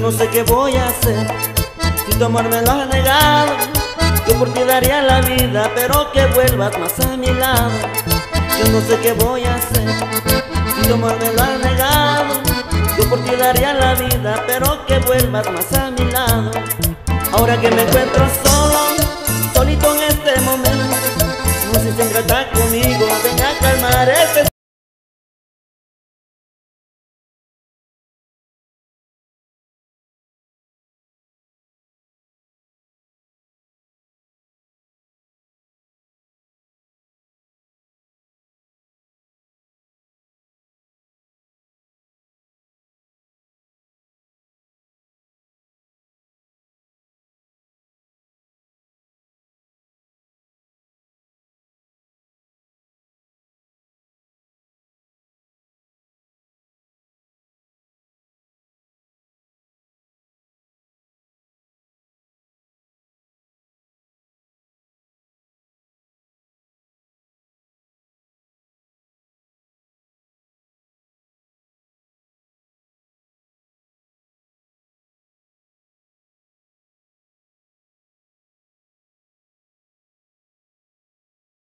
no sé qué voy a hacer, si tu amor me lo has negado. Yo por ti daría la vida, pero que vuelvas más a mi lado. Yo no sé qué voy a hacer, si tu amor me lo has negado. Yo por ti daría la vida, pero que vuelvas más a mi lado. Ahora que me encuentro solo, solito en este momento, no sé si ingrata conmigo, ven a calmar este